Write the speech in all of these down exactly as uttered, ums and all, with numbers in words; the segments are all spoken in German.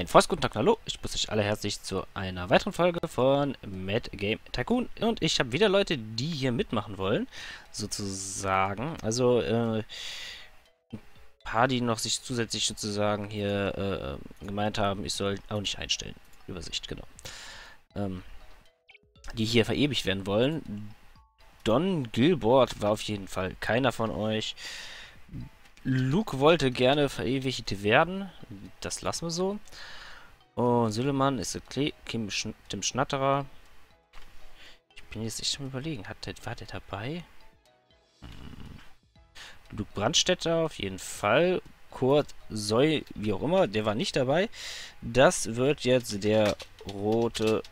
Ein frohes guten Tag, hallo. Ich begrüße euch alle herzlich zu einer weiteren Folge von Mad Game Tycoon. Und ich habe wieder Leute, die hier mitmachen wollen, sozusagen. Also, äh, ein paar, die noch sich zusätzlich sozusagen hier äh, gemeint haben, ich soll auch nicht einstellen. Übersicht, genau. Ähm, die hier verewigt werden wollen. Don Gilbert war auf jeden Fall keiner von euch. Luke wollte gerne verewigt werden. Das lassen wir so. Oh, Süleyman ist okay. Kim Schn Tim Schnatterer. Ich bin jetzt echt am Überlegen. Hat der, war der dabei? Hm. Luke Brandstätter auf jeden Fall. Kurt Soy, wie auch immer, der war nicht dabei. Das wird jetzt der rote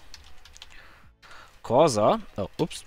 Corsa. Oh, ups.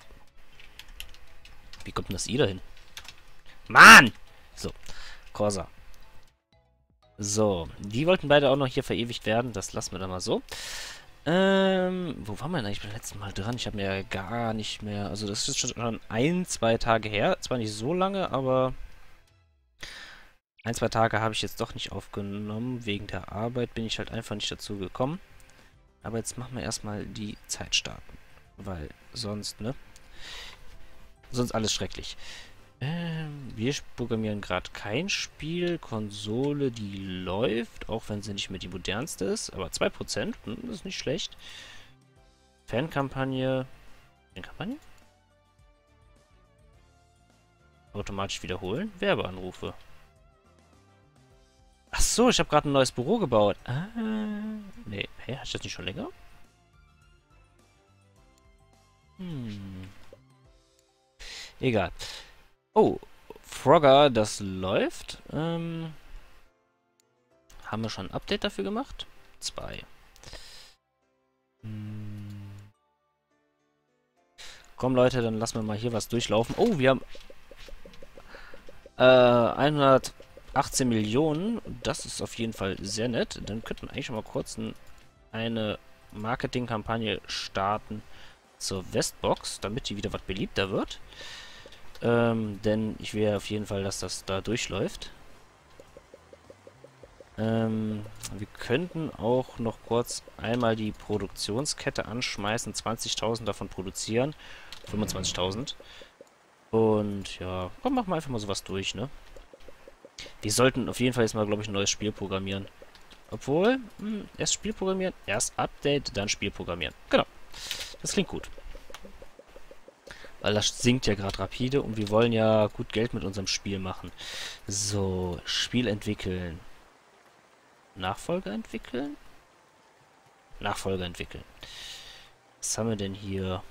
Wie kommt denn das I dahin? Mann! So, Corsa. So, die wollten beide auch noch hier verewigt werden. Das lassen wir dann mal so. Ähm, wo waren wir denn eigentlich beim letzten Mal dran? Ich habe mir ja gar nicht mehr... Also das ist schon ein, zwei Tage her. Zwar nicht so lange, aber... Ein, zwei Tage habe ich jetzt doch nicht aufgenommen. Wegen der Arbeit bin ich halt einfach nicht dazu gekommen. Aber jetzt machen wir erstmal die Zeit starten. Weil sonst, ne? Sonst alles schrecklich. Ähm, wir programmieren gerade kein Spiel. Konsole, die läuft, auch wenn sie nicht mehr die modernste ist. Aber zwei Prozent, hm, das ist nicht schlecht. Fankampagne. Fankampagne? Automatisch wiederholen. Werbeanrufe. Ach so, ich habe gerade ein neues Büro gebaut. Ah, nee. Hä, hatte ich das nicht schon länger? Hm. Egal. Oh, Frogger, das läuft. Ähm, haben wir schon ein Update dafür gemacht? Zwei. Hm. Komm, Leute, dann lassen wir mal hier was durchlaufen. Oh, wir haben äh, hundertachtzehn Millionen. Das ist auf jeden Fall sehr nett. Dann könnten wir eigentlich schon mal kurz ein, eine Marketingkampagne starten zur Westbox, damit die wieder was beliebter wird. Ähm, denn ich will auf jeden Fall, dass das da durchläuft. Ähm, wir könnten auch noch kurz einmal die Produktionskette anschmeißen. zwanzigtausend davon produzieren. fünfundzwanzigtausend. Und ja, komm, machen wir einfach mal sowas durch, ne? Wir sollten auf jeden Fall jetzt mal, glaube ich, ein neues Spiel programmieren. Obwohl, hm, erst Spiel programmieren, erst Update, dann Spiel programmieren. Genau. Das klingt gut. Weil das sinkt ja gerade rapide und wir wollen ja gut Geld mit unserem Spiel machen. So, Spiel entwickeln. Nachfolger entwickeln? Nachfolger entwickeln. Was haben wir denn hier?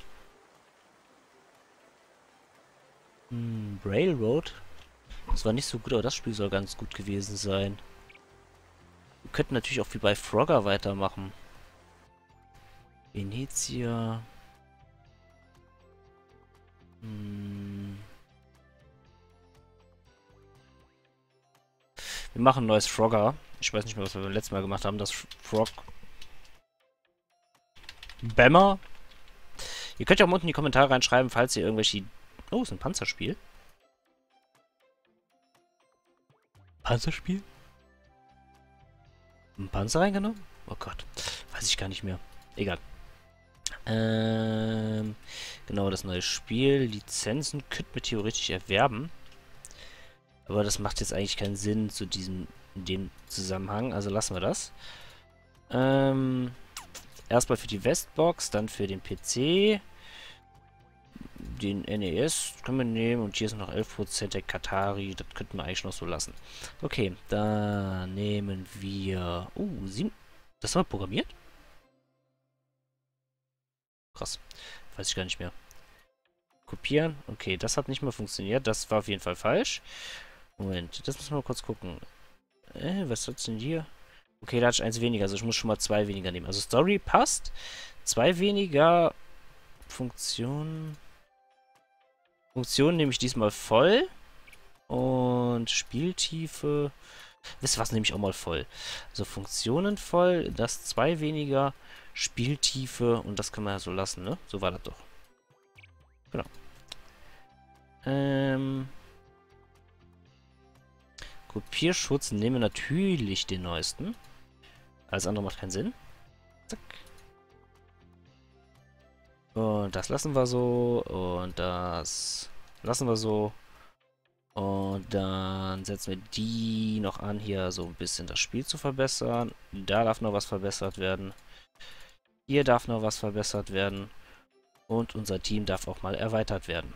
Hm, Railroad. Das war nicht so gut, aber das Spiel soll ganz gut gewesen sein. Wir könnten natürlich auch wie bei Frogger weitermachen. Venezia. Hm. Wir machen ein neues Frogger. Ich weiß nicht mehr, was wir beim letzten Mal gemacht haben. Das Frog... Bammer. Ihr könnt ja auch unten in die Kommentare reinschreiben, falls ihr irgendwelche... Oh, ist ein Panzerspiel. Panzerspiel? Ein Panzer reingenommen? Oh Gott. Weiß ich gar nicht mehr. Egal. Ähm... Genau, das neue Spiel. Lizenzen könnten wir theoretisch erwerben. Aber das macht jetzt eigentlich keinen Sinn zu diesem, in dem Zusammenhang. Also lassen wir das. Ähm, erstmal für die Westbox, dann für den P C. Den N E S können wir nehmen. Und hier ist noch elf Prozent der Katari. Das könnten wir eigentlich noch so lassen. Okay, da nehmen wir... Oh, uh, sieben... Das haben wir programmiert? Krass. Weiß ich gar nicht mehr. Kopieren. Okay, das hat nicht mehr funktioniert. Das war auf jeden Fall falsch. Moment, das müssen wir mal kurz gucken. Äh, was soll's denn hier? Okay, da hatte ich eins weniger, also ich muss schon mal zwei weniger nehmen. Also Story passt. Zwei weniger Funktionen. Funktionen nehme ich diesmal voll. Und Spieltiefe. Wisst ihr was, nehme ich auch mal voll. Also Funktionen voll, das zwei weniger, Spieltiefe und das können wir ja so lassen, ne? So war das doch. Genau. Ähm... Kopierschutz nehmen wir natürlich den neuesten. Alles andere macht keinen Sinn. Zack. Und das lassen wir so. Und das lassen wir so. Und dann setzen wir die noch an, hier so ein bisschen das Spiel zu verbessern. Da darf noch was verbessert werden. Hier darf noch was verbessert werden. Und unser Team darf auch mal erweitert werden.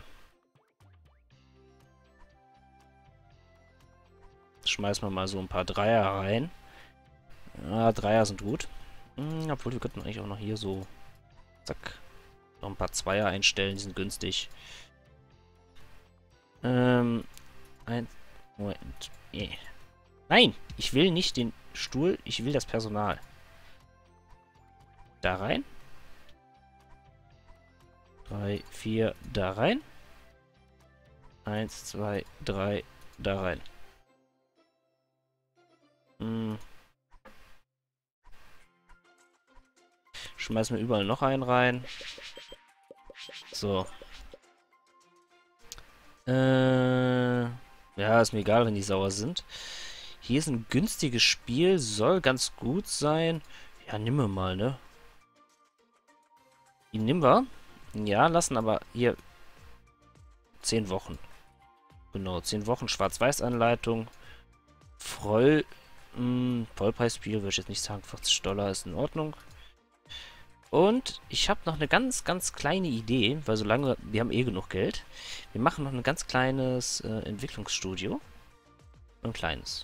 Schmeißen wir mal so ein paar Dreier rein. Ja, Dreier sind gut. Hm, obwohl, wir könnten eigentlich auch noch hier so... Zack. Noch ein paar Zweier einstellen, die sind günstig. Ähm... Ein... Moment. Nee. Nein! Ich will nicht den Stuhl, ich will das Personal. Da rein. Drei, vier, da rein. Eins, zwei, drei, da rein. Hm. Schmeißen wir überall noch einen rein. So. Äh, ja, ist mir egal, wenn die sauer sind. Hier ist ein günstiges Spiel, soll ganz gut sein. Ja, nimm wir mal, ne? Die nehmen wir. Ja, lassen aber hier zehn Wochen. Genau, zehn Wochen Schwarz-Weiß-Anleitung. Voll, mh, Vollpreisspiel würde ich jetzt nicht sagen. vierzig Dollar ist in Ordnung. Und ich habe noch eine ganz, ganz kleine Idee, weil solange, wir haben eh genug Geld. Wir machen noch ein ganz kleines äh, Entwicklungsstudio. Ein kleines.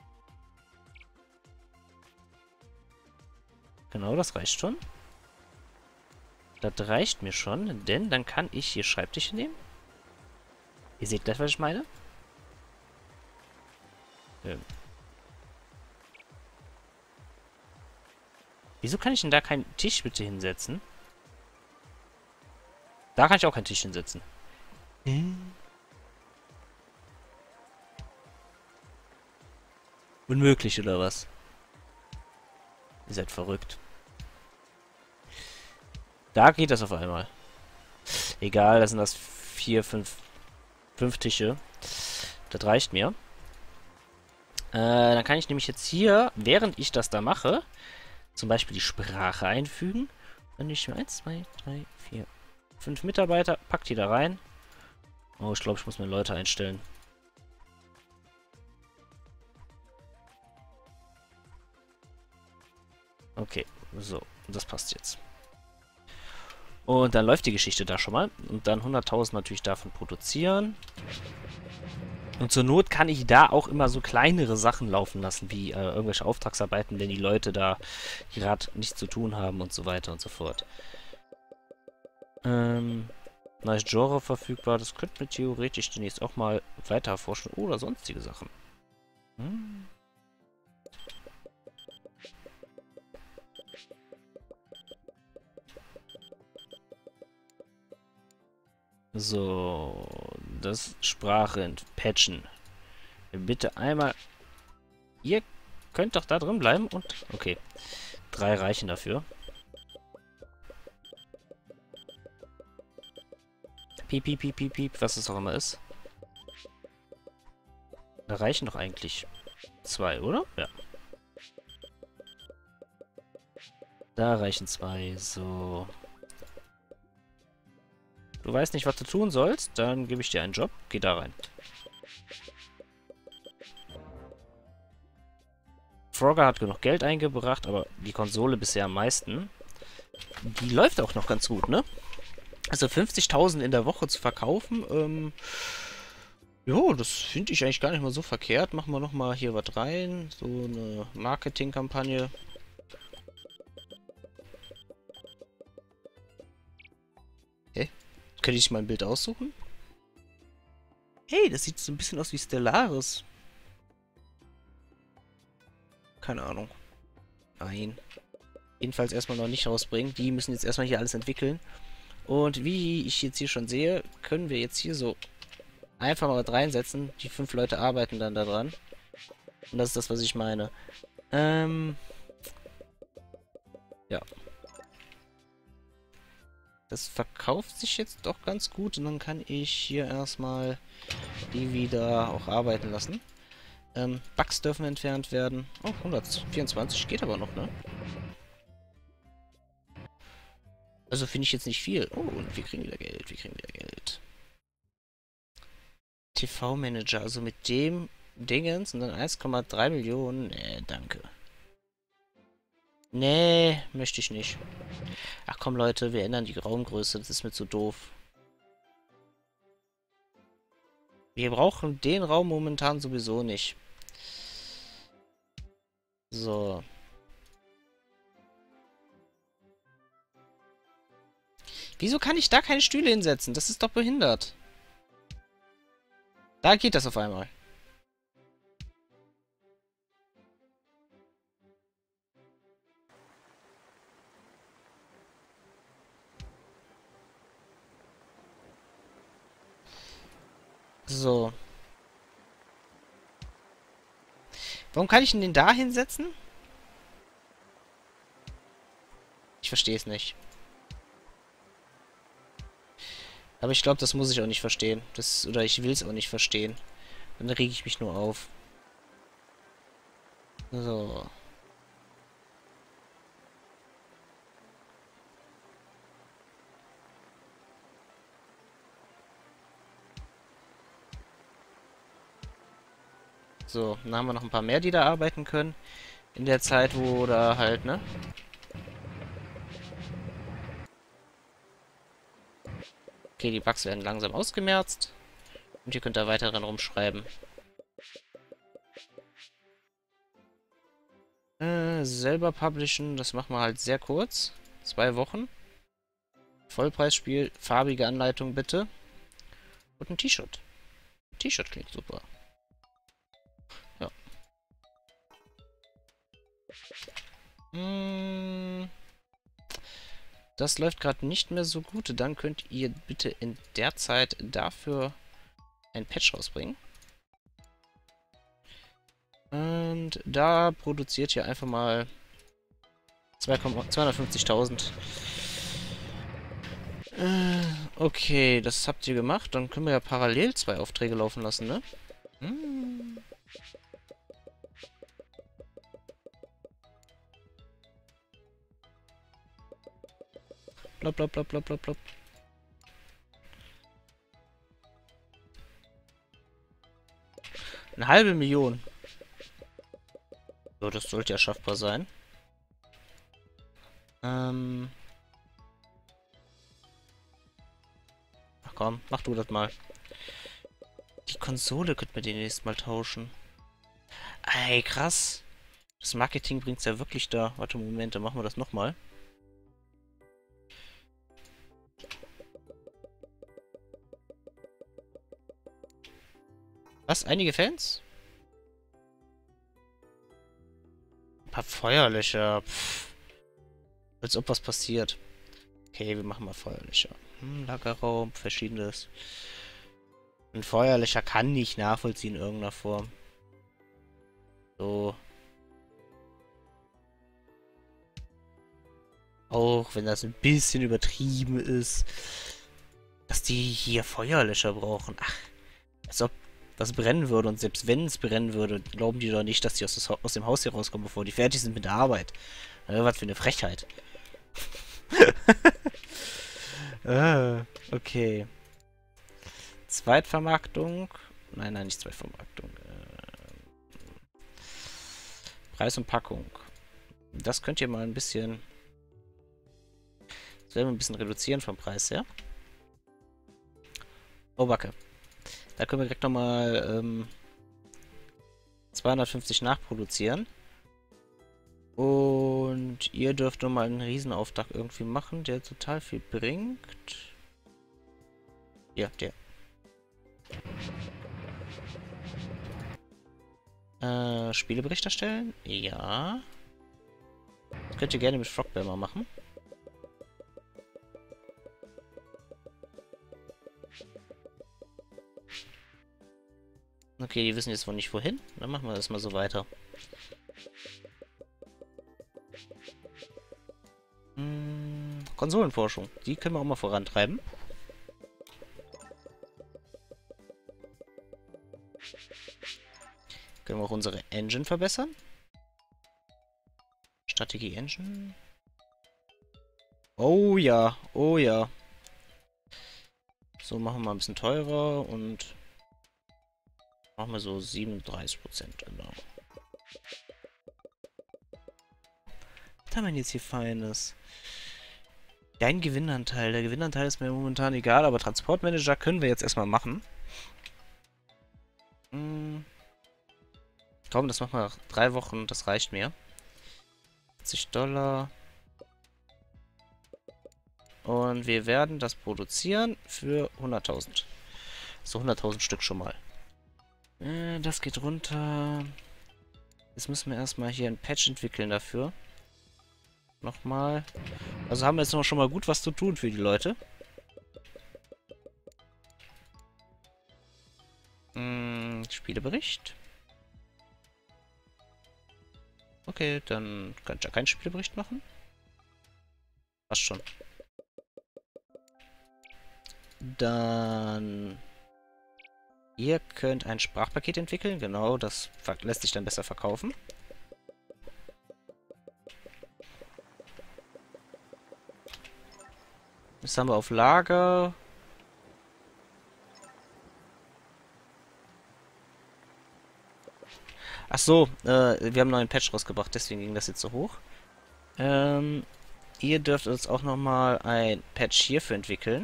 Genau, das reicht schon. Das reicht mir schon, denn dann kann ich hier Schreibtische nehmen. Ihr seht gleich, was ich meine. Ähm. Wieso kann ich denn da keinen Tisch bitte hinsetzen? Da kann ich auch keinen Tisch hinsetzen. Hm. Unmöglich, oder was? Ihr seid verrückt. Da geht das auf einmal. Egal, das sind das vier, fünf, fünf Tische. Das reicht mir. Äh, dann kann ich nämlich jetzt hier, während ich das da mache, zum Beispiel die Sprache einfügen. Dann nehme ich mir eins, zwei, drei, vier, fünf Mitarbeiter, pack die da rein. Oh, ich glaube, ich muss mir Leute einstellen. Okay, so, das passt jetzt. Und dann läuft die Geschichte da schon mal. Und dann hunderttausend natürlich davon produzieren. Und zur Not kann ich da auch immer so kleinere Sachen laufen lassen, wie äh, irgendwelche Auftragsarbeiten, wenn die Leute da gerade nichts zu tun haben und so weiter und so fort. Ähm, neues Genre verfügbar. Das könnten wir theoretisch demnächst auch mal weiter erforschen. Oder sonstige Sachen. Hm. So, das Sprache patchen. Bitte einmal... Ihr könnt doch da drin bleiben und... Okay, drei reichen dafür. Piep, piep, piep, piep, piep, was es auch immer ist. Da reichen doch eigentlich zwei, oder? Ja. Da reichen zwei, so... Du weißt nicht, was du tun sollst? Dann gebe ich dir einen Job. Geh da rein. Frogger hat genug Geld eingebracht, aber die Konsole bisher am meisten. Die läuft auch noch ganz gut, ne? Also fünfzigtausend in der Woche zu verkaufen, ähm... jo, das finde ich eigentlich gar nicht mal so verkehrt. Machen wir nochmal hier was rein. So eine Marketingkampagne. Hä? Könnte ich mal ein Bild aussuchen? Hey, das sieht so ein bisschen aus wie Stellaris. Keine Ahnung. Nein. Jedenfalls erstmal noch nicht rausbringen. Die müssen jetzt erstmal hier alles entwickeln. Und wie ich jetzt hier schon sehe, können wir jetzt hier so einfach mal was reinsetzen. Die fünf Leute arbeiten dann da dran. Und das ist das, was ich meine. Ähm... Ja. Das verkauft sich jetzt doch ganz gut und dann kann ich hier erstmal die wieder auch arbeiten lassen. Ähm, Bugs dürfen entfernt werden. Oh, hundertvierundzwanzig geht aber noch, ne? Also finde ich jetzt nicht viel. Oh, und wir kriegen wieder Geld, wir kriegen wieder Geld. T V-Manager, also mit dem Dingens und dann eins Komma drei Millionen. Nee, danke. Nee, möchte ich nicht. Ach komm, Leute, wir ändern die Raumgröße, das ist mir zu doof. Wir brauchen den Raum momentan sowieso nicht. So. Wieso kann ich da keine Stühle hinsetzen? Das ist doch behindert. Da geht das auf einmal. So. Warum kann ich ihn denn da hinsetzen? Ich verstehe es nicht. Aber ich glaube, das muss ich auch nicht verstehen. Das, oder ich will es auch nicht verstehen. Dann rege ich mich nur auf. So. So, dann haben wir noch ein paar mehr, die da arbeiten können. In der Zeit, wo da halt, ne? Okay, die Bugs werden langsam ausgemerzt. Und ihr könnt da weiter dran rumschreiben. Äh, selber publishen, das machen wir halt sehr kurz. Zwei Wochen. Vollpreisspiel, farbige Anleitung bitte. Und ein T-Shirt. T-Shirt klingt super. Ja. Hm. Das läuft gerade nicht mehr so gut. Dann könnt ihr bitte in der Zeit dafür ein Patch rausbringen. Und da produziert ihr einfach mal zweihundertfünfzigtausend. Äh, okay, das habt ihr gemacht. Dann können wir ja parallel zwei Aufträge laufen lassen, ne? Hm. Blop, blop, blop, blop, blop, blop. Eine halbe Million. So, das sollte ja schaffbar sein. Ähm. Ach komm, mach du das mal. Die Konsole könnte man demnächst mal tauschen. Ey, krass. Das Marketing bringt's ja wirklich da. Warte, Moment, dann machen wir das nochmal. Was? Einige Fans? Ein paar Feuerlöcher. Pff. Als ob was passiert. Okay, wir machen mal Feuerlöcher. Hm, Lagerraum, verschiedenes. Ein Feuerlöcher kann nicht nachvollziehen in irgendeiner Form. So. Auch wenn das ein bisschen übertrieben ist. Dass die hier Feuerlöscher brauchen. Ach, als ob das brennen würde. Und selbst wenn es brennen würde, glauben die doch nicht, dass die aus, das, aus dem Haus hier rauskommen, bevor die fertig sind mit der Arbeit. Äh, was für eine Frechheit. ah, okay. Zweitvermarktung. Nein, nein, nicht Zweitvermarktung. Äh, Preis und Packung. Das könnt ihr mal ein bisschen... Das werden wir ein bisschen reduzieren vom Preis her. Oh, Backe. Da können wir direkt nochmal ähm, zweihundertfünfzig nachproduzieren. Und ihr dürft nochmal einen Riesenauftrag irgendwie machen, der total viel bringt. Ja, der. Äh, Spielebericht erstellen? Ja. Das könnt ihr gerne mit Frogbammer machen. Okay, die wissen jetzt wohl nicht wohin. Dann machen wir das mal so weiter. Hm, Konsolenforschung. Die können wir auch mal vorantreiben. Können wir auch unsere Engine verbessern? Strategie Engine. Oh ja, oh ja. So, machen wir mal ein bisschen teurer und machen wir so siebenunddreißig Prozent, genau. Was haben wir denn jetzt hier Feines? Dein Gewinnanteil. Der Gewinnanteil ist mir momentan egal, aber Transportmanager können wir jetzt erstmal machen. Hm. Komm, das machen wir nach drei Wochen, das reicht mir. vierzig Dollar. Und wir werden das produzieren für hunderttausend. So hunderttausend Stück schon mal. Äh, das geht runter. Jetzt müssen wir erstmal hier ein Patch entwickeln dafür. Nochmal. Also haben wir jetzt noch schon mal gut was zu tun für die Leute. Hm, Spielebericht. Okay, dann kann ich ja keinen Spielebericht machen. Passt schon. Dann... Ihr könnt ein Sprachpaket entwickeln. Genau, das lässt sich dann besser verkaufen. Das haben wir auf Lager. Ach so, äh, wir haben einen neuen Patch rausgebracht, deswegen ging das jetzt so hoch. Ähm, ihr dürft uns auch nochmal ein Patch hierfür entwickeln.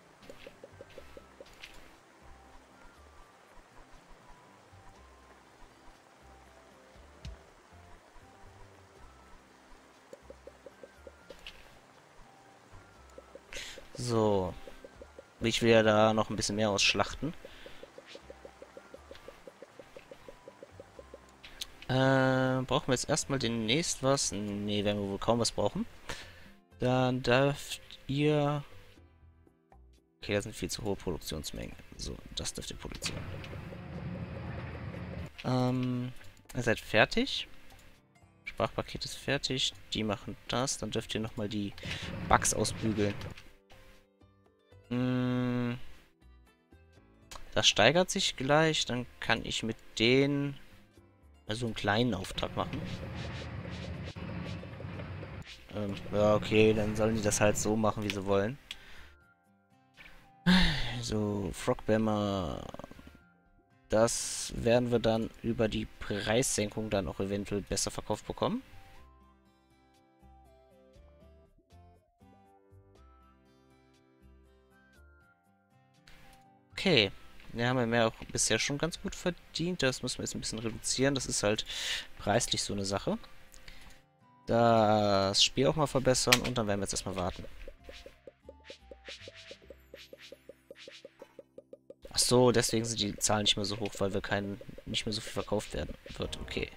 So. Ich will ja da noch ein bisschen mehr ausschlachten. Äh, brauchen wir jetzt erstmal demnächst was? Ne, werden wir wohl kaum was brauchen. Dann dürft ihr... Okay, das sind viel zu hohe Produktionsmengen. So, das dürft ihr produzieren. Ähm, ihr seid fertig. Sprachpaket ist fertig. Die machen das. Dann dürft ihr nochmal die Bugs ausbügeln. Hm, das steigert sich gleich. Dann kann ich mit denen also einen kleinen Auftrag machen. Ähm, ja, okay, dann sollen die das halt so machen, wie sie wollen. So, Frogbammer. Das werden wir dann über die Preissenkung dann auch eventuell besser verkauft bekommen. Okay. Wir haben ja mehr auch bisher schon ganz gut verdient. Das müssen wir jetzt ein bisschen reduzieren. Das ist halt preislich so eine Sache. Das Spiel auch mal verbessern und dann werden wir jetzt erstmal warten. Ach so, deswegen sind die Zahlen nicht mehr so hoch, weil wir keinen nicht mehr so viel verkauft werden wird. Okay.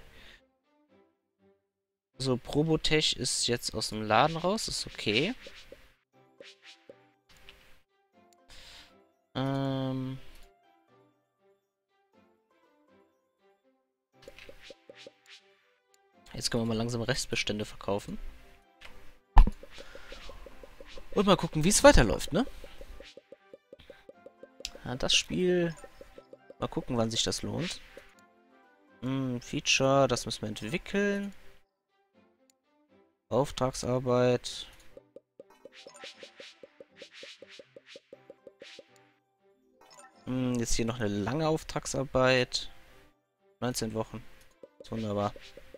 So, Probotech ist jetzt aus dem Laden raus. Ist okay. Ähm... Jetzt können wir mal langsam Restbestände verkaufen. Und mal gucken, wie es weiterläuft, ne? Ja, das Spiel... Mal gucken, wann sich das lohnt. Hm, Feature, das müssen wir entwickeln. Auftragsarbeit. Hm, jetzt hier noch eine lange Auftragsarbeit. neunzehn Wochen. Ist wunderbar.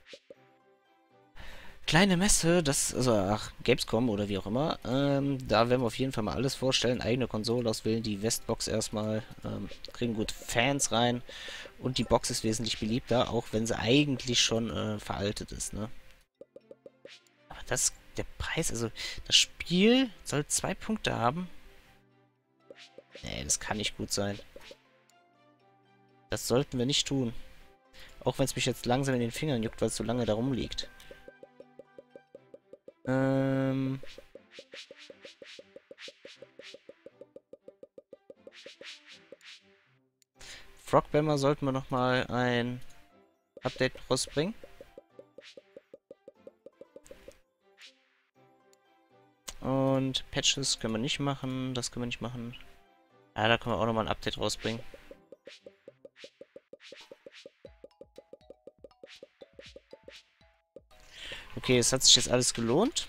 Kleine Messe, das, also, ach, Gamescom oder wie auch immer. Ähm, da werden wir auf jeden Fall mal alles vorstellen. Eigene Konsole auswählen, die Westbox erstmal. Ähm, kriegen gut Fans rein. Und die Box ist wesentlich beliebter, auch wenn sie eigentlich schon äh, veraltet ist, ne? Aber das, der Preis, also, das Spiel soll zwei Punkte haben. Nee, das kann nicht gut sein. Das sollten wir nicht tun. Auch wenn es mich jetzt langsam in den Fingern juckt, weil es so lange da rumliegt. Ähm... Frogbammer sollten wir nochmal ein Update rausbringen. Und Patches können wir nicht machen. Das können wir nicht machen. Ja, da können wir auch nochmal ein Update rausbringen. Okay, es hat sich jetzt alles gelohnt.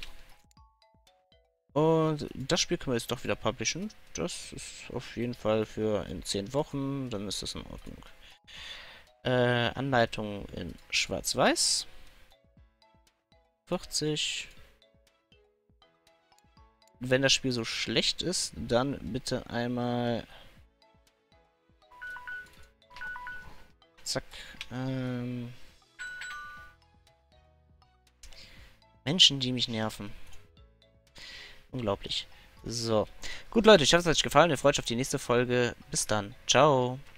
Und das Spiel können wir jetzt doch wieder publishen. Das ist auf jeden Fall für in zehn Wochen. Dann ist das in Ordnung. Äh, Anleitung in Schwarz-Weiß. vierzig. Wenn das Spiel so schlecht ist, dann bitte einmal... Zack. Ähm... Menschen, die mich nerven. Unglaublich. So. Gut, Leute, ich hoffe, es hat euch gefallen. Ihr freut euch auf die nächste Folge. Bis dann. Ciao.